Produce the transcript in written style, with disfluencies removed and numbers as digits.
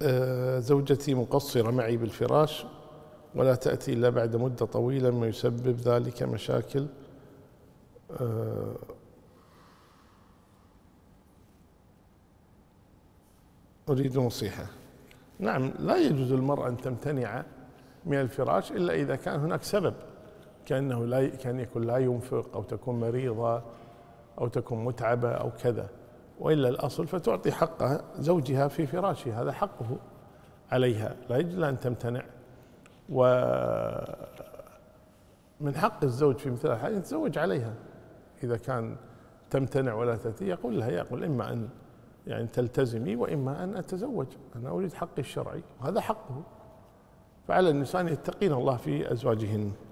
زوجتي مقصرة معي بالفراش ولا تأتي إلا بعد مدة طويلة، ما يسبب ذلك مشاكل. أريد نصيحة. نعم، لا يجوز للمرأة أن تمتنع من الفراش إلا إذا كان هناك سبب، كان يكون لا ينفق أو تكون مريضة أو تكون متعبة أو كذا، وإلا الأصل فتعطي حق زوجها في فراشها، هذا حقه عليها، لا يجوز أن تمتنع. ومن حق الزوج في مثل هذا أن يتزوج عليها. إذا كان تمتنع ولا تأتي يقول إما أن يعني تلتزمي وإما أن أتزوج، أنا أريد حقي الشرعي وهذا حقه. فعلى النساء يتقين الله في أزواجهن.